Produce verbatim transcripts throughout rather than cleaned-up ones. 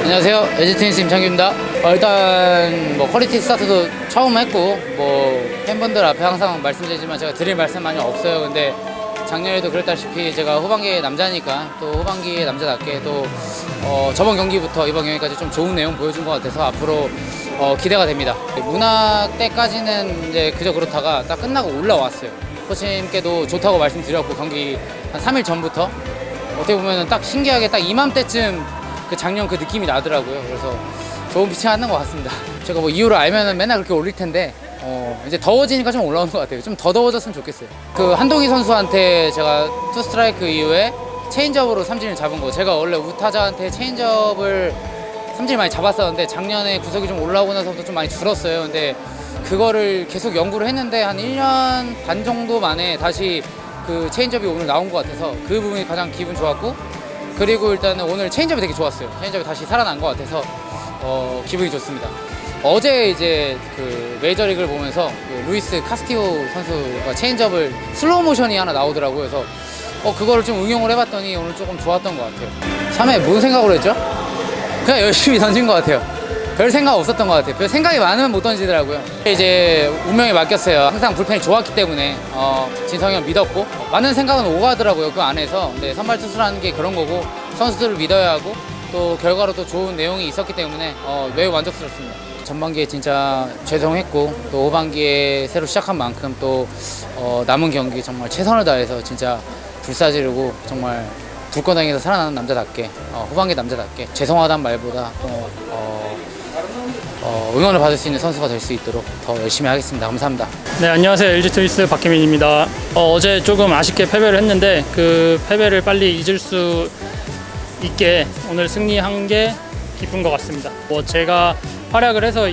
안녕하세요, 엘지트윈스 임창규입니다. 어, 일단 뭐 퀄리티 스타트도 처음 했고 뭐 팬분들 앞에 항상 말씀드리지만 제가 드릴 말씀 많이 없어요. 근데 작년에도 그랬다시피 제가 후반기에 남자니까 또 후반기에 남자답게 또 어, 저번 경기부터 이번 경기까지 좀 좋은 내용 보여준 것 같아서 앞으로 어, 기대가 됩니다. 문학 때까지는 이제 그저 그렇다가 딱 끝나고 올라왔어요. 코치님께도 좋다고 말씀드렸고 경기 한 삼 일 전부터 어떻게 보면 딱 신기하게 딱 이맘때쯤 그 작년 그 느낌이 나더라고요. 그래서 좋은 피칭 하는 것 같습니다. 제가 뭐 이유를 알면은 맨날 그렇게 올릴 텐데 어 이제 더워지니까 좀 올라오는 것 같아요. 좀 더 더워졌으면 좋겠어요. 그 한동희 선수한테 제가 투 스트라이크 이후에 체인지업으로 삼진을 잡은 거, 제가 원래 우타자한테 체인지업을 삼진을 많이 잡았었는데 작년에 구속이 좀 올라오고 나서부터 좀 많이 줄었어요. 근데 그거를 계속 연구를 했는데 한 일 년 반 정도 만에 다시 그 체인지업이 오늘 나온 것 같아서 그 부분이 가장 기분 좋았고, 그리고 일단은 오늘 체인지업이 되게 좋았어요. 체인지업이 다시 살아난 것 같아서 어, 기분이 좋습니다. 어제 이제 그 메이저리그를 보면서 그 루이스 카스티오 선수가 체인지업을 슬로우 모션이 하나 나오더라고요. 그래서 어, 그거를 좀 응용을 해봤더니 오늘 조금 좋았던 것 같아요. 삼 회 뭔 생각으로 했죠? 그냥 열심히 던진 것 같아요. 별 생각 없었던 것 같아요. 별 생각이 많으면 못 던지더라고요. 이제 운명에 맡겼어요. 항상 불펜이 좋았기 때문에 어, 진성이 형 믿었고 많은 생각은 오가더라고요, 그 안에서. 근데 선발 투수라는 게 그런 거고 선수들을 믿어야 하고 또 결과로 또 좋은 내용이 있었기 때문에 어, 매우 만족스럽습니다. 전반기에 진짜 죄송했고 또 후반기에 새로 시작한 만큼 또 어, 남은 경기 정말 최선을 다해서 진짜 불사지르고 정말 불꽃덩이에서 살아나는 남자답게 어, 후반기 남자답게 죄송하단 말보다 또 어, 어, 응원을 받을 수 있는 선수가 될 수 있도록 더 열심히 하겠습니다. 감사합니다. 네, 안녕하세요. 엘지트윈스 박혜민입니다. 어, 어제 조금 아쉽게 패배를 했는데 그 패배를 빨리 잊을 수 있게 오늘 승리한 게 기쁜 것 같습니다. 뭐 제가 활약을 해서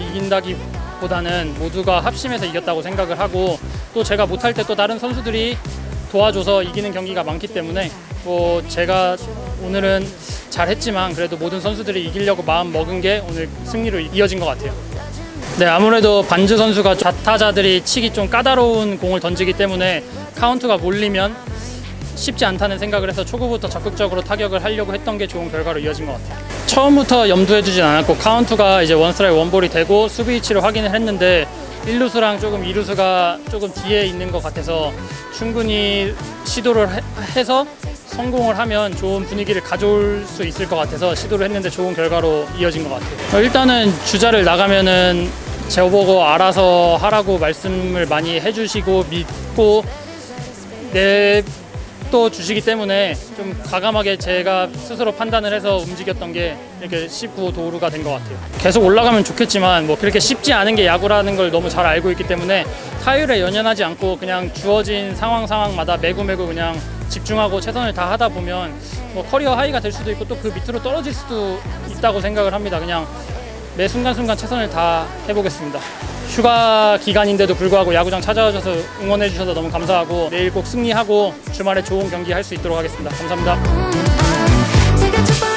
이긴다기보다는 모두가 합심해서 이겼다고 생각을 하고, 또 제가 못할 때 또 다른 선수들이 도와줘서 이기는 경기가 많기 때문에 뭐 제가 오늘은 잘했지만 그래도 모든 선수들이 이기려고 마음 먹은 게 오늘 승리로 이어진 것 같아요. 네, 아무래도 반즈 선수가 좌타자들이 치기 좀 까다로운 공을 던지기 때문에 카운트가 몰리면 쉽지 않다는 생각을 해서 초구부터 적극적으로 타격을 하려고 했던 게 좋은 결과로 이어진 것 같아요. 처음부터 염두해 두진 않았고 카운트가 이제 원스트라이크 원볼이 되고 수비 위치를 확인을 했는데 일 루수랑 조금 이 루수가 조금 뒤에 있는 것 같아서 충분히 시도를 해, 해서 성공을 하면 좋은 분위기를 가져올 수 있을 것 같아서 시도를 했는데 좋은 결과로 이어진 것 같아요. 일단은 주자를 나가면은 저보고 알아서 하라고 말씀을 많이 해주시고 믿고 냅둬 주시기 때문에 좀 과감하게 제가 스스로 판단을 해서 움직였던 게 이렇게 십구 호 도루가 된 것 같아요. 계속 올라가면 좋겠지만 뭐 그렇게 쉽지 않은 게 야구라는 걸 너무 잘 알고 있기 때문에 타율에 연연하지 않고 그냥 주어진 상황 상황마다 매구매구 그냥 집중하고 최선을 다하다 보면 뭐 커리어 하이가 될 수도 있고 또 그 밑으로 떨어질 수도 있다고 생각을 합니다. 그냥 매 순간순간 최선을 다 해보겠습니다. 휴가 기간인데도 불구하고 야구장 찾아와줘서 응원해 주셔서 너무 감사하고 내일 꼭 승리하고 주말에 좋은 경기 할 수 있도록 하겠습니다. 감사합니다.